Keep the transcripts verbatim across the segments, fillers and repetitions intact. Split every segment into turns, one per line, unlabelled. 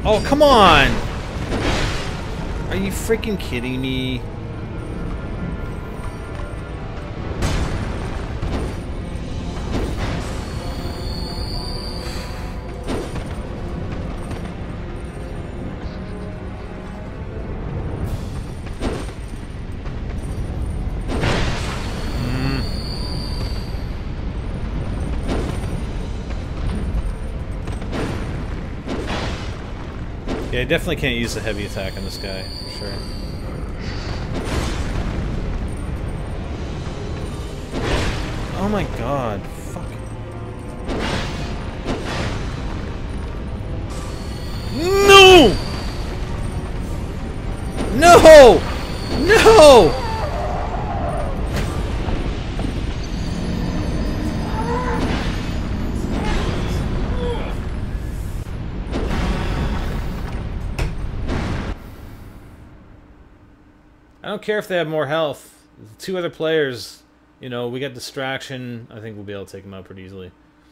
Oh, come on! Are you freaking kidding me? Yeah, I definitely can't use the heavy attack on this guy, for sure. Oh my god, fuck. No! No! No! I don't care if they have more health. Two other players, you know, we got distraction. I think we'll be able to take them out pretty easily.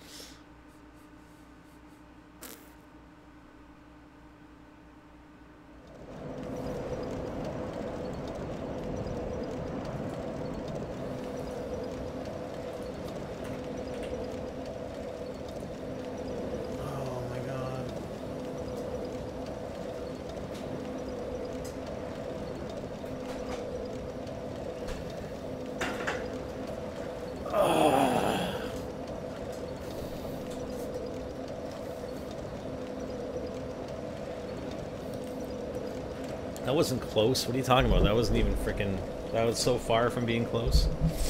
Oh my god. That wasn't close. What are you talking about? That wasn't even freaking... That was so far from being close.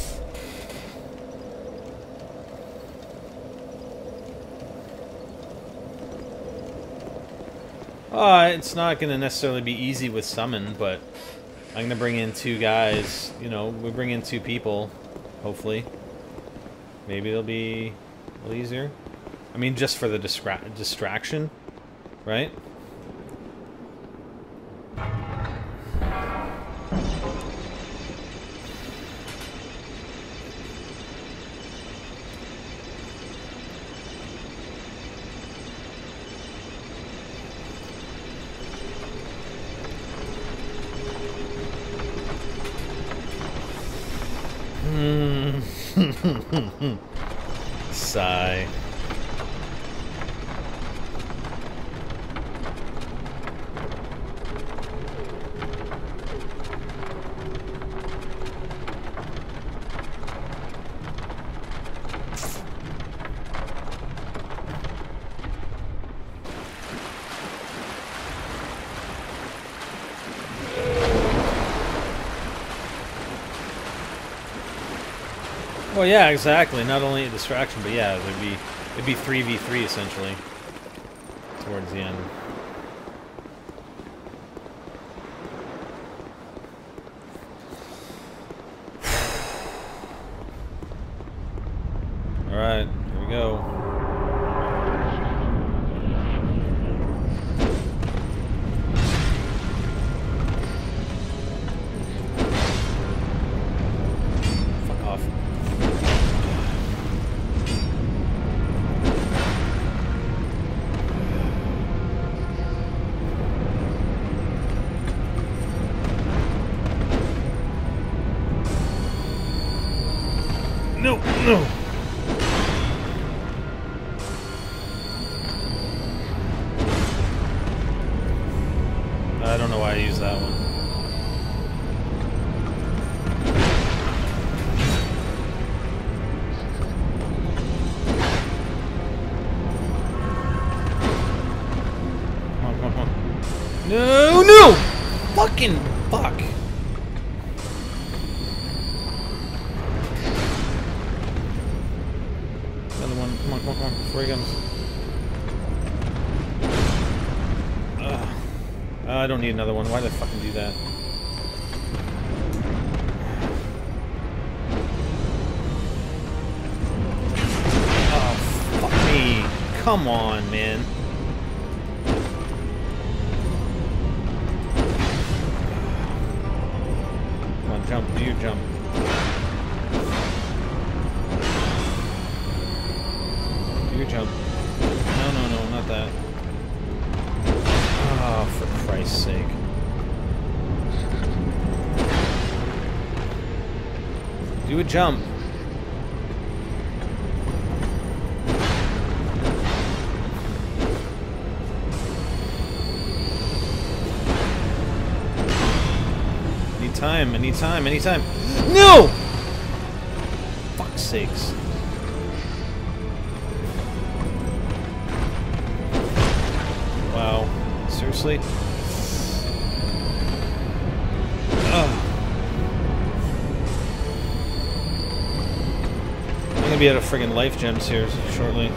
Uh, it's not going to necessarily be easy with summon, but I'm going to bring in two guys. You know, we bring in two people, hopefully. Maybe it'll be a little easier. I mean, just for the distra distraction, right? Sigh. Well, yeah, exactly. Not only a distraction, but yeah, it'd be it'd be three v three essentially towards the end. All right, here we go. No, no. I don't know why I used that one. Come on, come on, come on. No, no! Fucking fuck. Another one. Come on, come on, come on. Before he comes. Ugh. I don't need another one. Why did I fucking do that? Oh, fuck me. Come on, man. Come on, jump. Do your jump. Do your jump. No, no, no, not that. for Christ's sake. Do a jump. Time, anytime, anytime. No! Fuck's sakes. Wow. Seriously? Ugh. I'm gonna be out of friggin' life gems here shortly.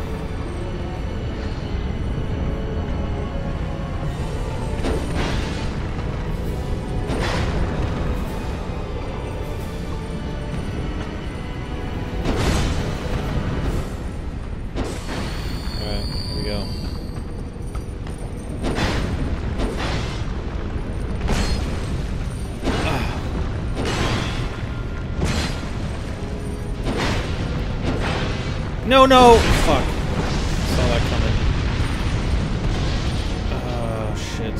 No, no! Fuck. Saw that coming. Oh, shit.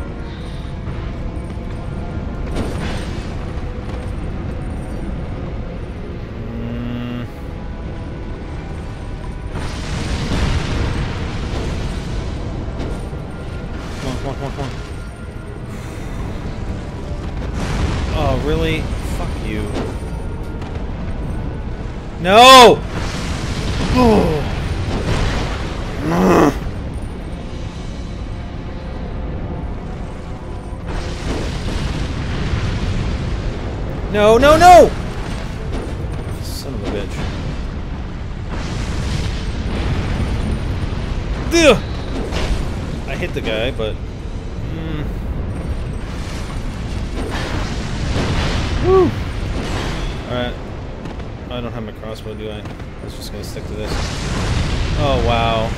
Mm. Come on, come on, come on, come on. Oh, really? Fuck you. No! Oh. No, no, no! Son of a bitch. Ugh. I hit the guy, but... Mm. Woo! Alright. I don't have my crossbow, do I? I was just gonna stick to this. Oh, wow.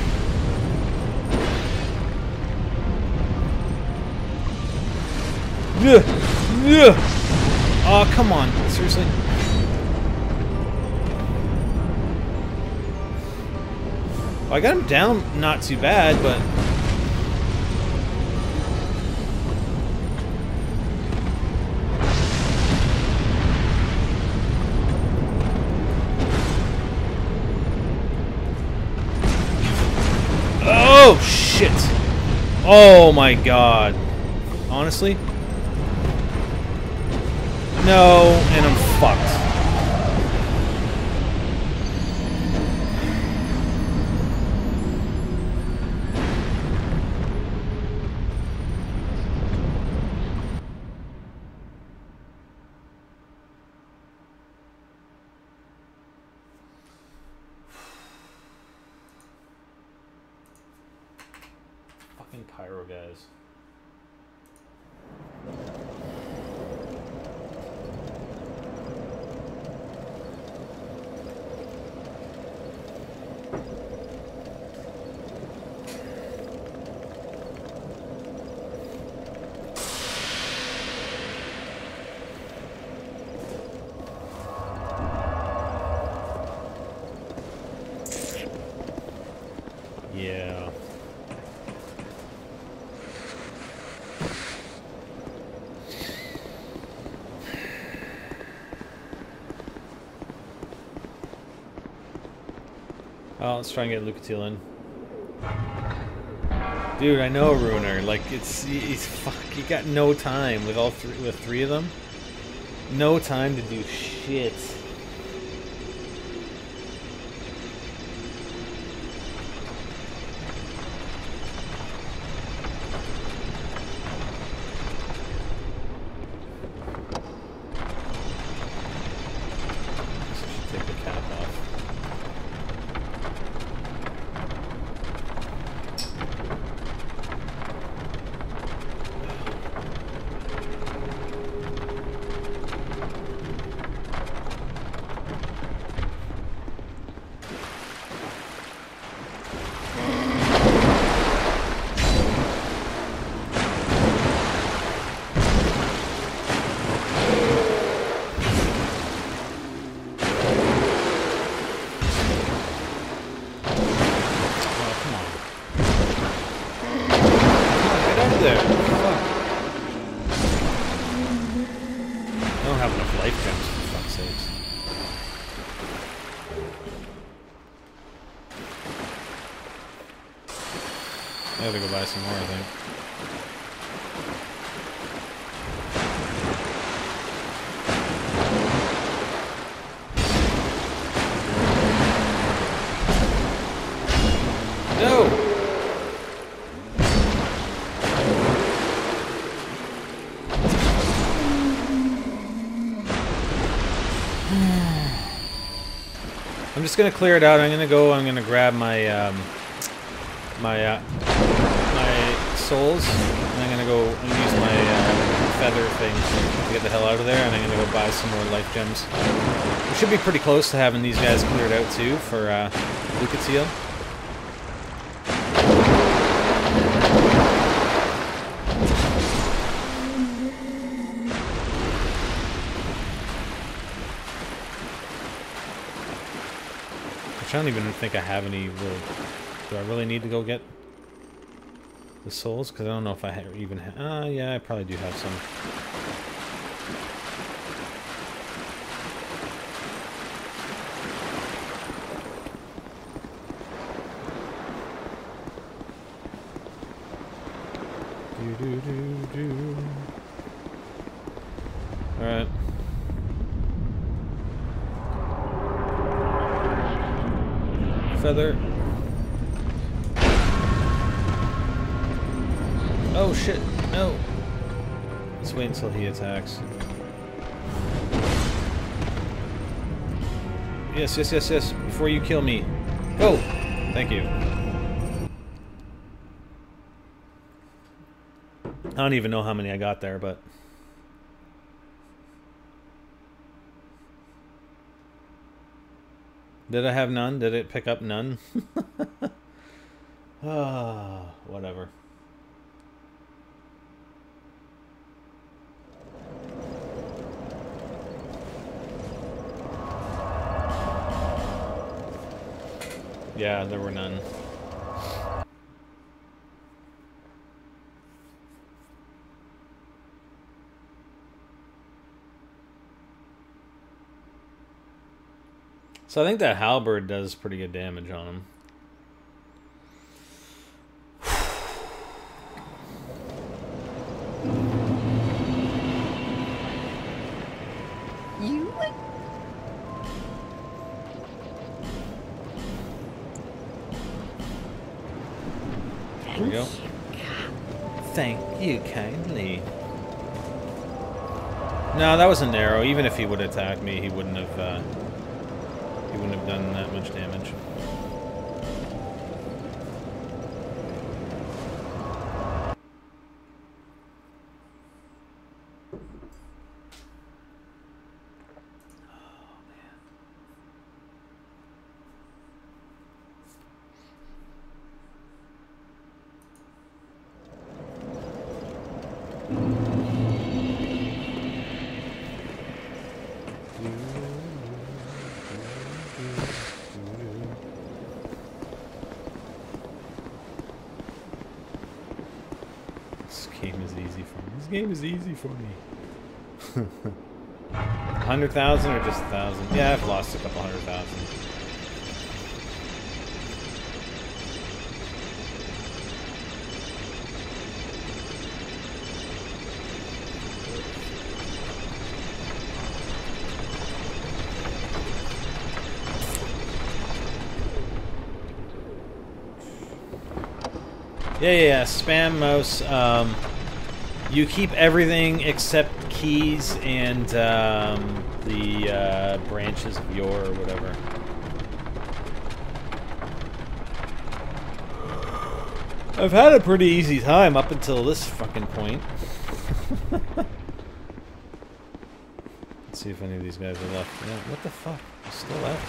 Ugh. Ugh. Oh, come on. Seriously? Well, I got him down not too bad, but... Oh, shit. Oh, my God. Honestly? No, and I'm fucked. Fucking pyro guys. Yeah. Oh, let's try and get Lucatiel in. Dude, I know Ruiner. Like, it's he's fuck. You got no time with all three with three of them. No time to do shit. There. gems, for fuck's sakes. I gotta go buy some more, I think. No! I'm just gonna clear it out. I'm gonna go. I'm gonna grab my um, my uh, my souls, and I'm gonna go and use my uh, feather thing to get the hell out of there. And I'm gonna go buy some more life gems. We should be pretty close to having these guys cleared out too for uh, Lucatiel. I don't even think I have any real... Do I really need to go get the souls? Because I don't know if I ha even have... Uh, yeah, I probably do have some. Do, do, do, do. Alright. Feather. Oh shit, no. Let's wait until he attacks. Yes, yes, yes, yes. Before you kill me. Go! Thank you. I don't even know how many I got there, but... Did I have none? Did it pick up none? Ah, whatever. Yeah, there were none. So I think that halberd does pretty good damage on him.
You?
There we go. Thank you kindly. No, that was an arrow. Even if he would have attacked me, he wouldn't have. Uh, He wouldn't have done that much damage. This game is easy for me. A hundred thousand or just a thousand? Yeah, I've lost a couple hundred thousand. Yeah, yeah, yeah. Spam mouse. Um, you keep everything except keys and um, the uh, branches of yore or whatever. I've had a pretty easy time up until this fucking point. Let's see if any of these guys are left. Yeah, what the fuck? They're still out.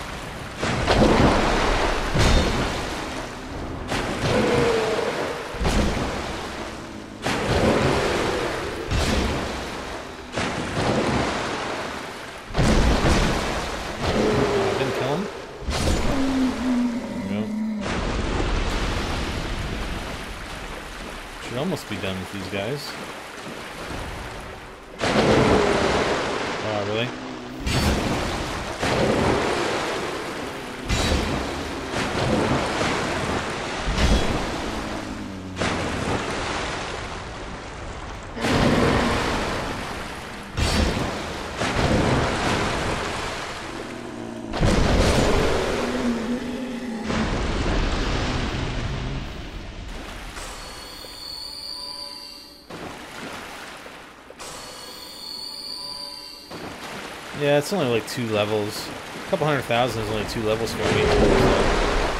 Almost be done with these guys. Oh, really? Yeah, it's only like two levels. A couple hundred thousand is only two levels for me. So.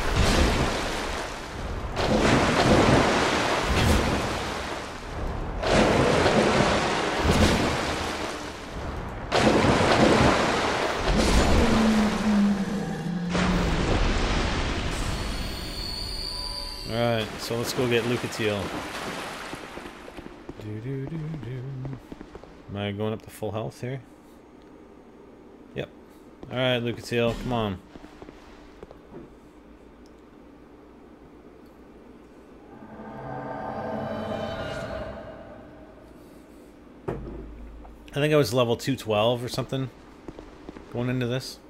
Alright, so let's go get Lucatiel. Do, do, do, do. Am I going up to full health here? Yep. Alright, Lucatiel, come on. I think I was level two twelve or something going into this.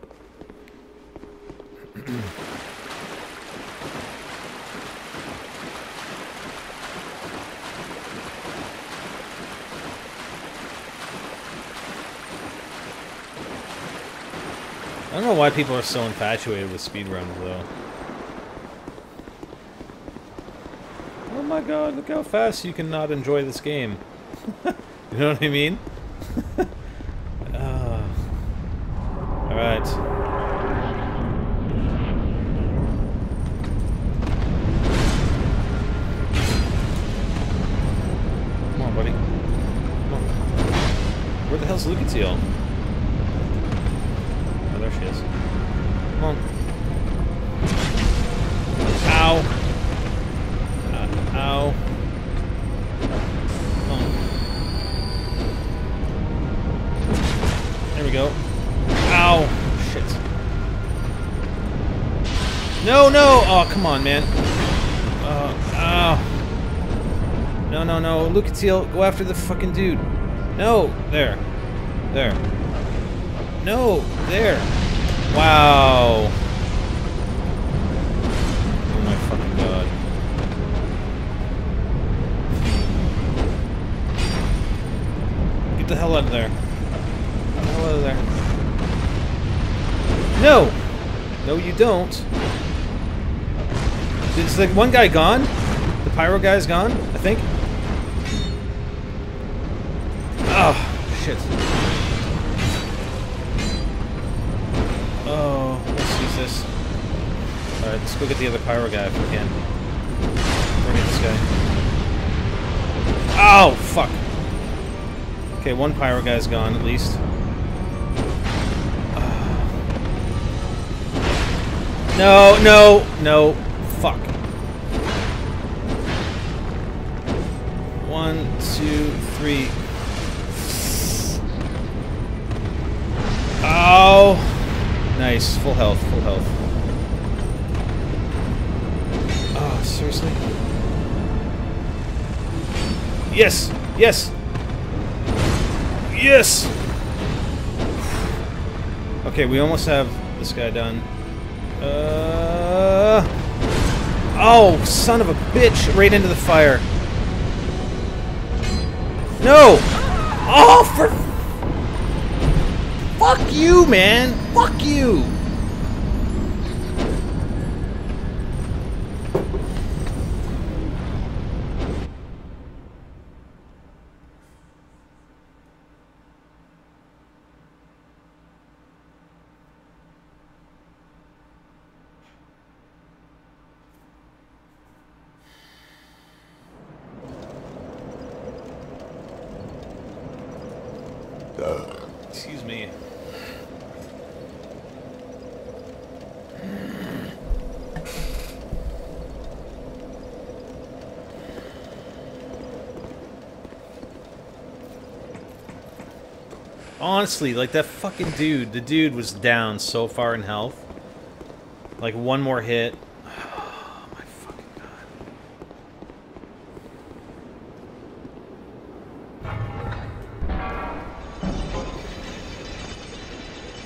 I don't know why people are so infatuated with speedruns, though. Oh my god, look how fast you can not enjoy this game. You know what I mean? uh, Alright. Come on, buddy. Come on. Where the hell's Lucatiel? There she is. Come on. Ow. Uh, ow. Come on. There we go. Ow. Shit. No, no! Oh, come on, man. Uh, ow. No, no, no. Lucatiel, go after the fucking dude. No! There. There. No! There! Wow! Oh my fucking god. Get the hell out of there. Get the hell out of there. No! No, you don't. Is the one guy gone? The pyro guy's gone, I think? Oh, shit. Oh, let's use this. Alright, let's go get the other pyro guy if we can. Bring in this guy. Oh, fuck! Okay, one pyro guy's gone, at least. No, no, no. Fuck. One, two, three. Oh! Nice. Full health, full health. Oh, seriously? Yes! Yes! Yes! Okay, we almost have this guy done. Uh... Oh, son of a bitch! Right into the fire. No! Oh, for... Fuck you, man! Fuck you! Excuse me. Honestly, like that fucking dude, the dude was down so far in health. Like one more hit. Oh my fucking god.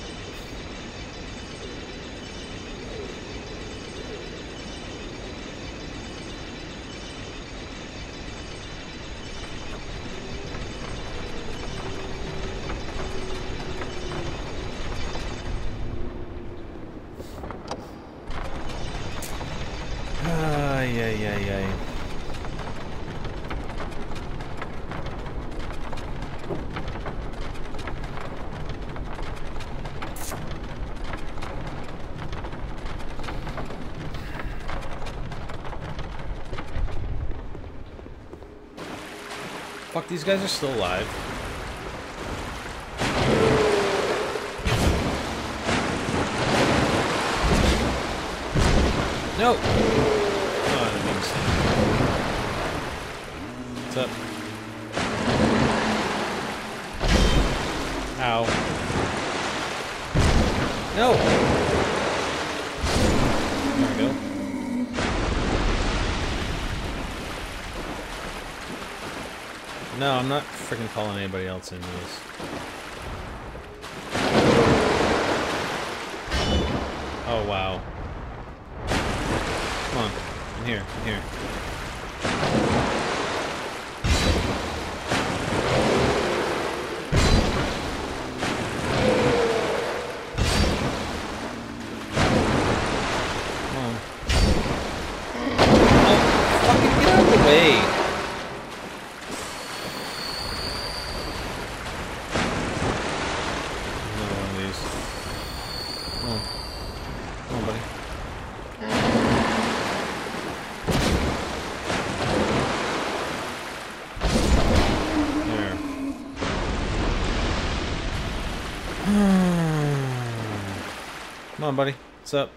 Fuck, these guys are still alive. No! Oh, I didn't understand. What's up? Ow. No! There we go. No, I'm not freaking calling anybody else in this. Oh, wow. Come on. I'm here. I'm here. Come on. Oh, fucking get out of the way. Come on, buddy. What's up?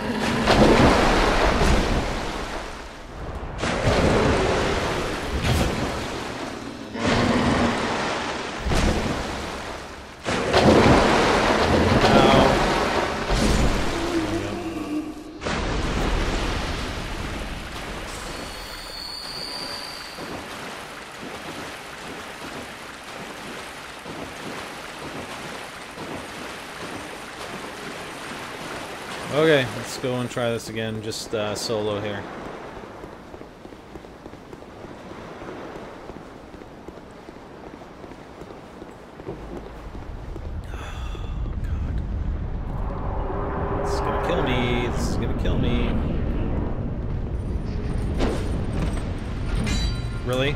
Okay, let's go and try this again, just uh, solo here. Oh, God. This is gonna kill me. This is gonna kill me. Really?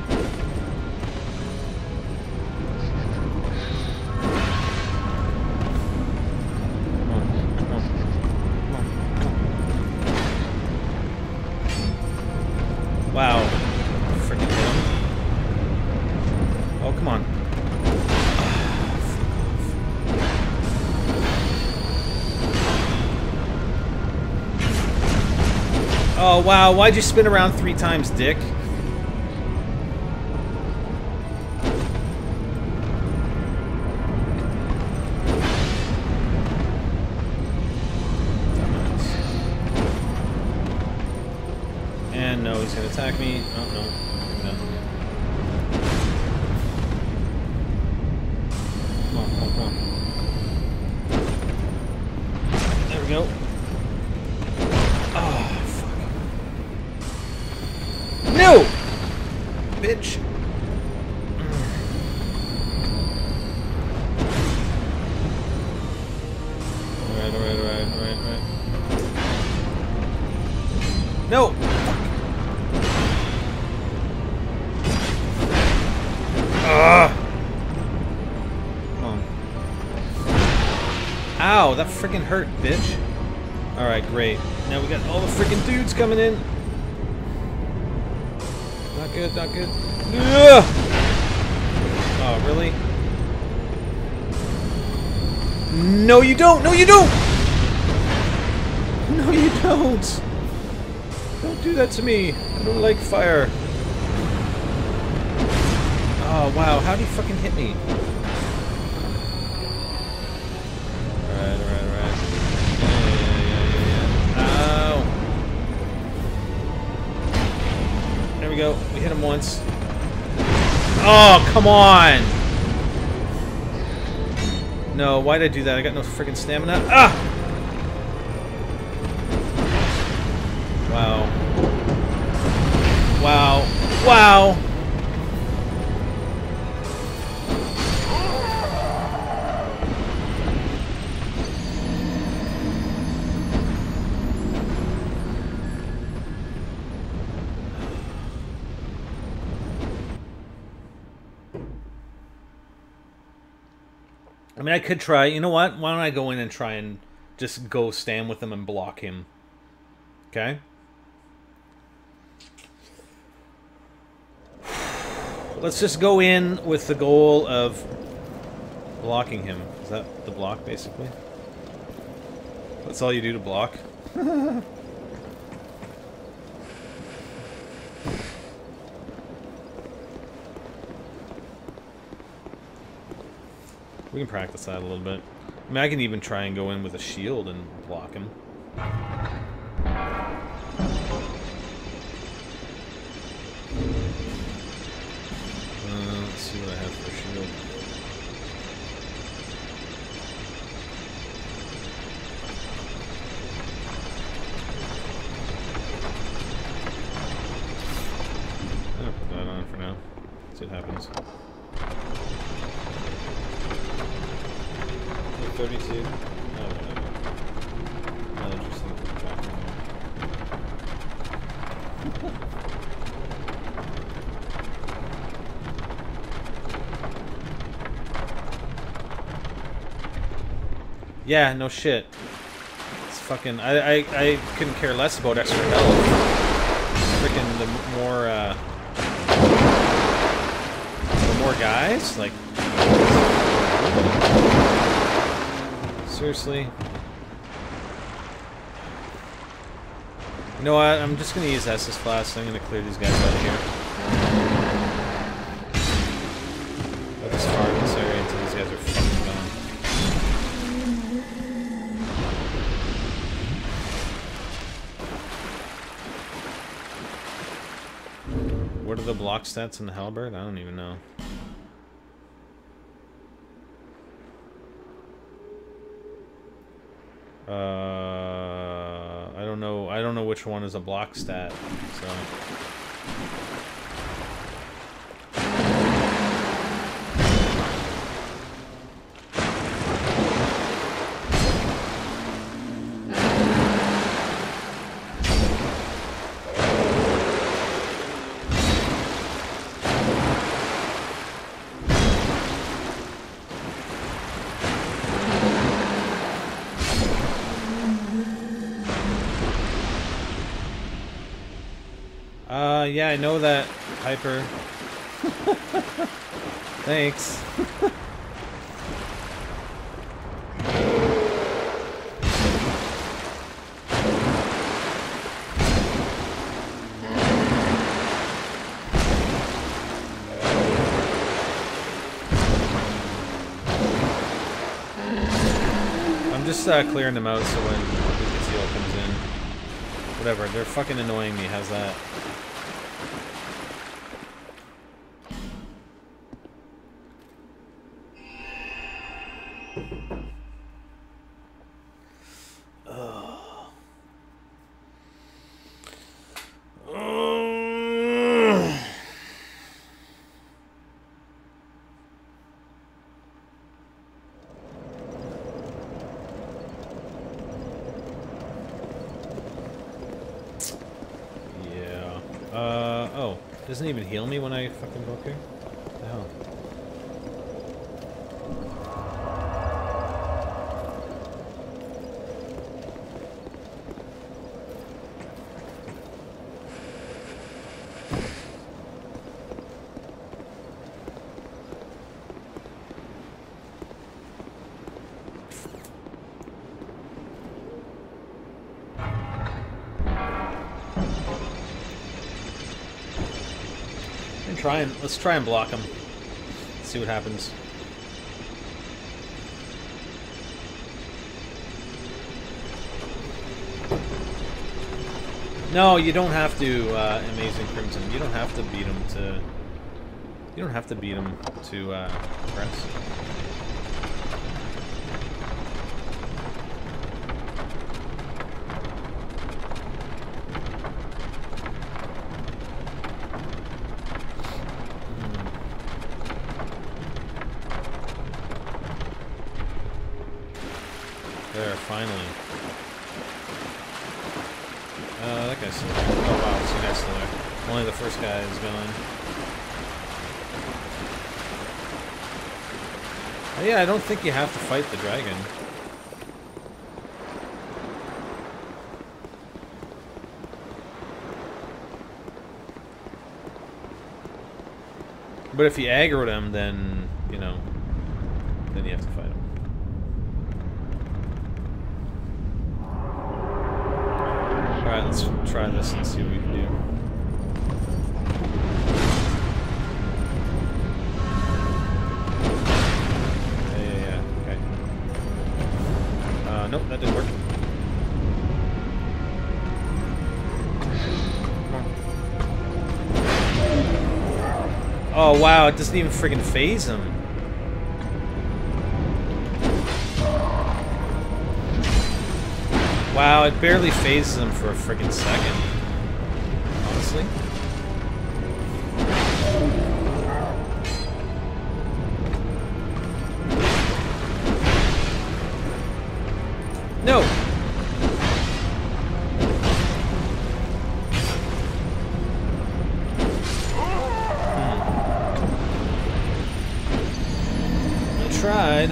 Wow. Freaking hit him. Oh, come on. Oh, wow. Why'd you spin around three times, dick? And no, he's gonna attack me. Oh, no. No. Come on, come on, come on. There we go. Oh, fuck. No! Bitch. Alright, alright, alright, alright, alright. No! Ugh. Come on. Ow, that freaking hurt, bitch. Alright, great. Now we got all the freaking dudes coming in. Not good, not good. Ugh. Oh, really? No, you don't! No, you don't! No, you don't! Don't do that to me. I don't like fire. Oh, wow. How'd he fucking hit me? Alright, alright, alright. Yeah, yeah, yeah, yeah, yeah. Ow. There we go. We hit him once. Oh, come on! No, why'd I do that? I got no freaking stamina. Ah! Wow. Wow. Wow! I mean, I could try. You know what? Why don't I go in and try and just go stand with him and block him? Okay? let's just go in with the goal of blocking him. Is that the block, basically? That's all you do to block? We can practice that a little bit. I mean, I can even try and go in with a shield and block him. Uh, let's see what I have for a shield. I'll put that on for now. See what happens. thirty-two. Oh, whatever. Not interesting to track anymore. Yeah, no shit. It's fucking. I, I, I couldn't care less about extra health. Freaking the more, uh. The more guys? Like. Seriously? You know what? I'm just gonna use Estus Flask. I'm gonna clear these guys out of here. I'll just far in this area until these guys are fucking gone. What are the block stats in the halberd? I don't even know. Uh, I don't know. I don't know which one is a block stat. So. Uh, yeah, I know that, Hyper. Thanks. I'm just uh, clearing them out so when Lucasio comes in. Whatever, they're fucking annoying me, how's that? Doesn't even heal me when I fucking broke here? What the hell? Try and, let's try and block him. See what happens. No, you don't have to, uh, Amazing Crimson. You don't have to beat him to... You don't have to beat him to, uh, press. There, finally. Uh, that guy's still there. Oh wow, this guy's still there. Only the first guy is gone. Oh, yeah, I don't think you have to fight the dragon. But if you aggroed him, then, you know, then you have to fight him. Alright, let's try this and see what we can do. Yeah, yeah, yeah, okay. Uh, nope, that didn't work. Oh wow, it doesn't even friggin' phase him. Wow, it barely phases him for a friggin' second. Honestly. No! Tried.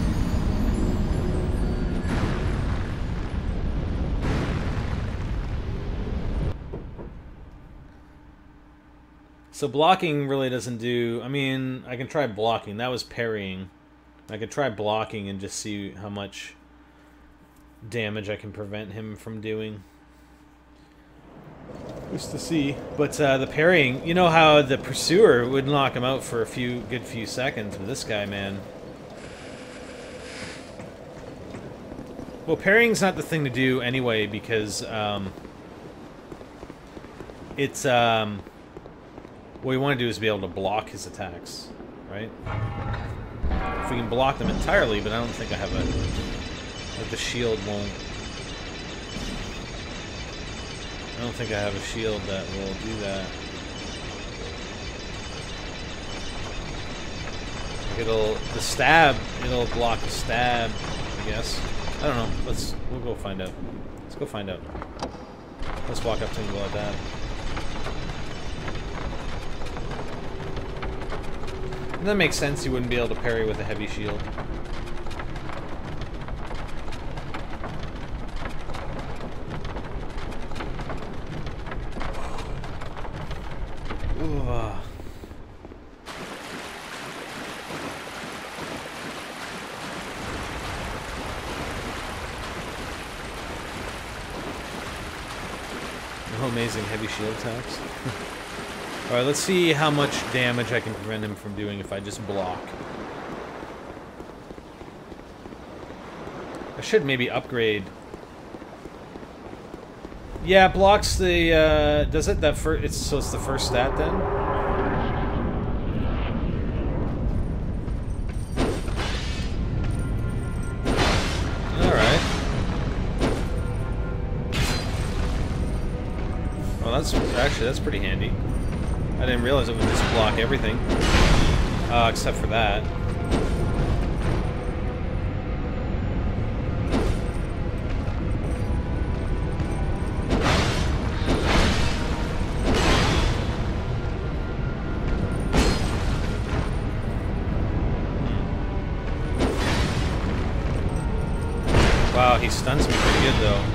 So blocking really doesn't do... I mean, I can try blocking. That was parrying. I could try blocking and just see how much damage I can prevent him from doing. Just to see. But uh, the parrying... You know how the pursuer would knock him out for a few good few seconds, but this guy, man... Well, parrying's not the thing to do anyway, because, um... It's, um... what we want to do is be able to block his attacks, right? If we can block them entirely, but I don't think I have a... Like, the shield won't... I don't think I have a shield that will do that. Like, it'll... The stab, it'll block the stab, I guess. I don't know. Let's... We'll go find out. Let's go find out. Let's walk up to him and go like that. And that makes sense. You wouldn't be able to parry with a heavy shield. Ooh, uh. Oh, amazing heavy shield attacks. Alright, let's see how much damage I can prevent him from doing if I just block. I should maybe upgrade. Yeah, blocks the, uh, does it? That first, it's, so it's the first stat then? Alright. Well, that's, actually, that's pretty handy. I didn't realize it would just block everything. Uh, except for that. Wow, he stuns me pretty good though.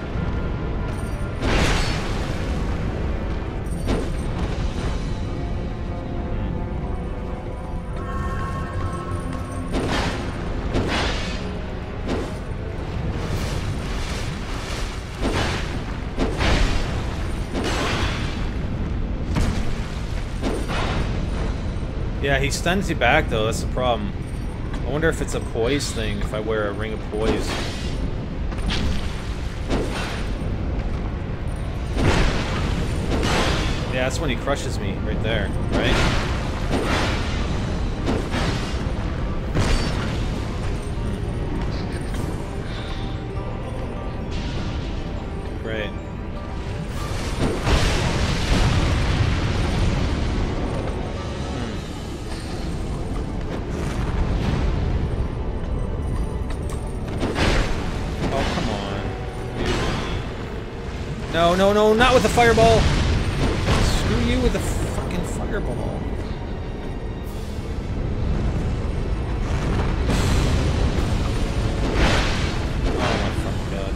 Yeah, he stuns you back, though. That's the problem. I wonder if it's a poise thing, if I wear a ring of poise. Yeah, that's when he crushes me, right there, right? Great. No, no, no, not with the fireball! Screw you with the fucking fireball. Oh my fucking god.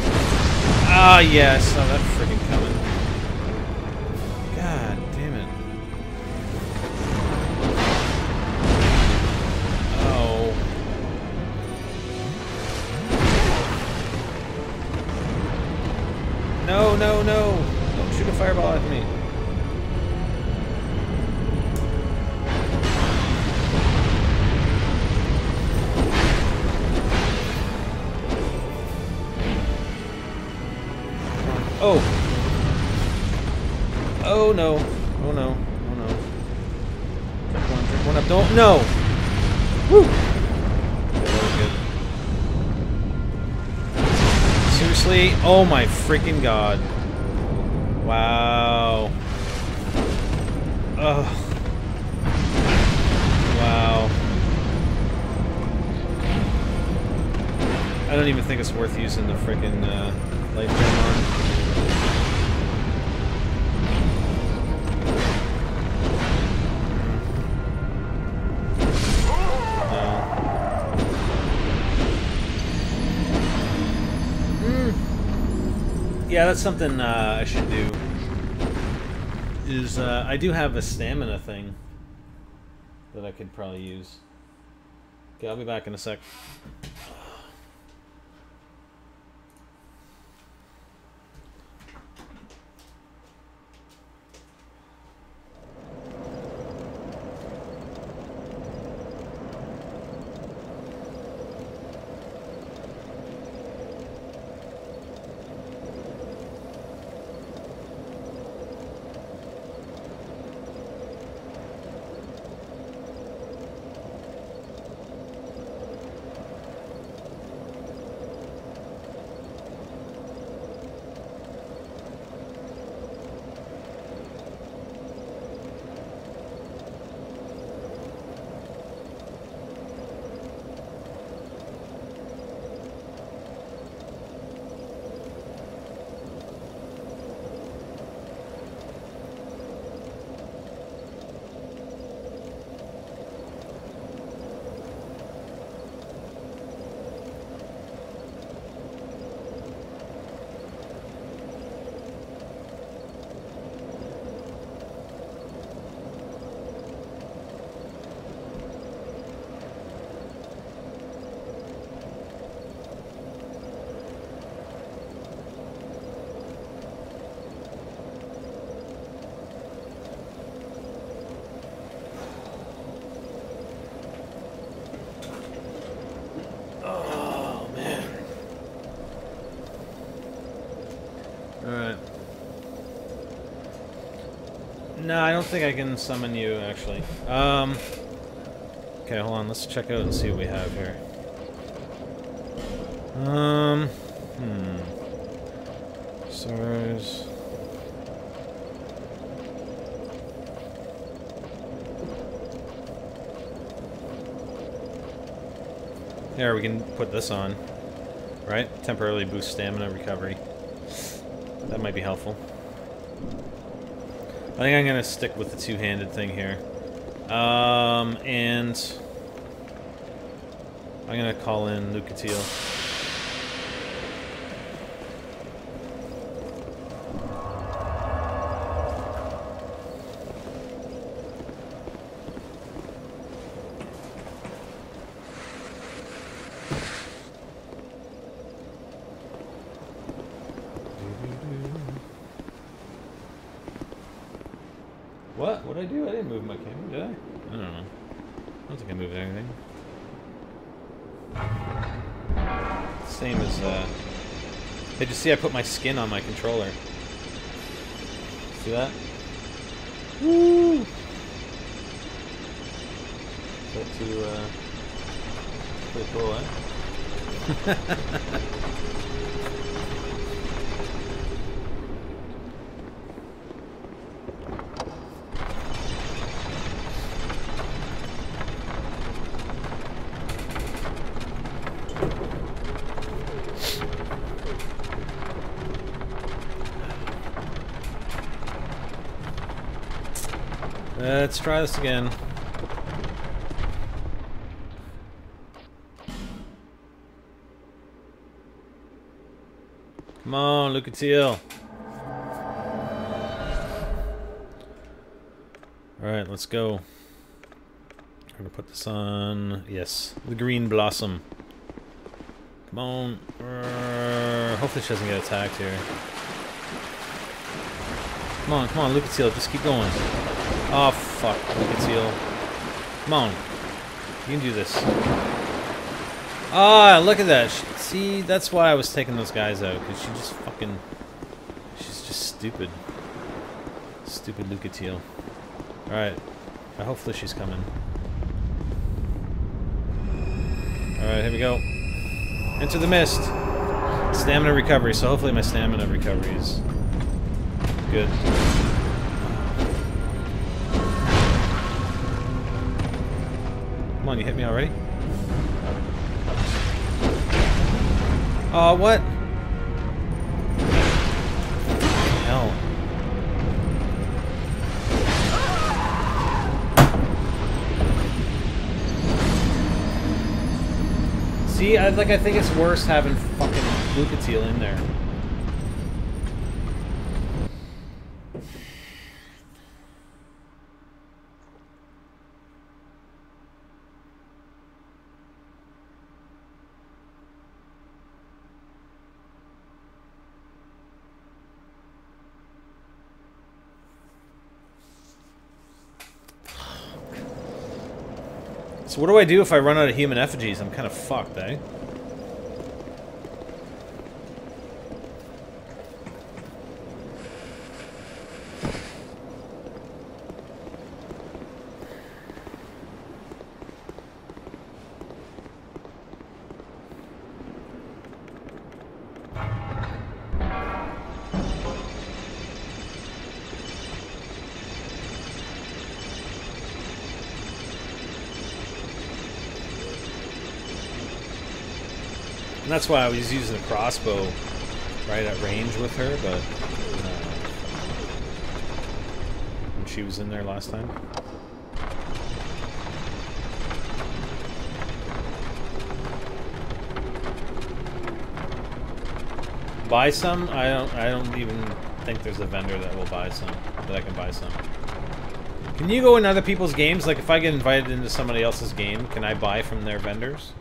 Ah, yes, I saw that freaking coming. God damn it. Oh no. Oh no. Oh no. Drink one, drink one up. Don't. No! Woo! Okay, that was good. Seriously? Oh my freaking god. Wow. Ugh. Wow. I don't even think it's worth using the freaking uh, light gem on. Yeah, that's something uh, I should do. Is uh, I do have a stamina thing that I could probably use. Okay, I'll be back in a sec. No, I don't think I can summon you, actually. Um, okay, hold on. Let's check out and see what we have here. Um, hmm. Stars. There, we can put this on. Right? Temporarily boost stamina recovery. That might be helpful. I think I'm gonna stick with the two-handed thing here. Um, and I'm gonna call in Lucatiel. What? What did I do? I didn't move my camera, did I? I don't know. I don't think I moved anything. Same as, uh... Did you see I put my skin on my controller? See that? Woo! Is that too, uh... pretty cool, eh? Let's try this again. Come on, Lucatiel. Alright, let's go. I'm gonna put this on. Yes, the green blossom. Come on. Uh, hopefully she doesn't get attacked here. Come on, come on, Lucatiel, just keep going. Oh, fuck, Lucatiel. Come on. You can do this. Ah, look at that. She, see, that's why I was taking those guys out, because she just fucking... She's just stupid. Stupid Lucatiel. Alright. Uh, hopefully she's coming. Alright, here we go. Into the mist. Stamina recovery, so hopefully my stamina recovery is good. Come on, you hit me already? Oh, what? Hell. See, I, like, I think it's worse having fucking Lucatiel in there. So what do I do if I run out of human effigies? I'm kind of fucked, eh? And that's why I was using a crossbow right at range with her, but uh, when she was in there last time. Buy some? I don't. I don't even think there's a vendor that will buy some. That I can buy some. Can you go in other people's games? Like if I get invited into somebody else's game, can I buy from their vendors?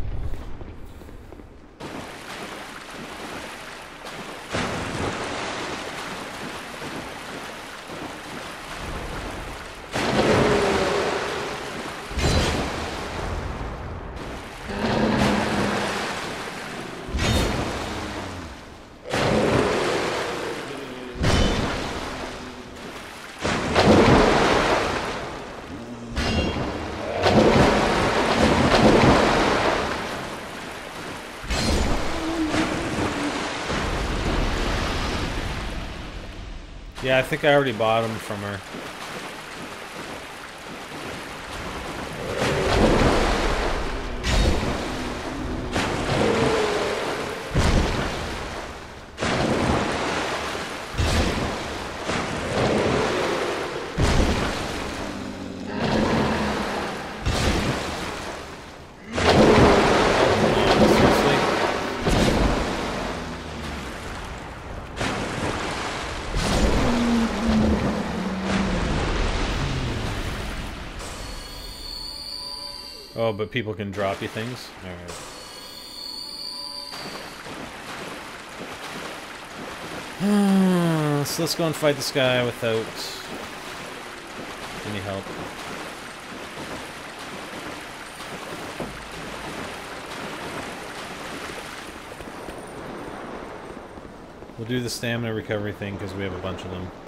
Yeah, I think I already bought them from her. Oh, but people can drop you things? Alright. So let's go and fight this guy without any help. We'll do the stamina recovery thing because we have a bunch of them.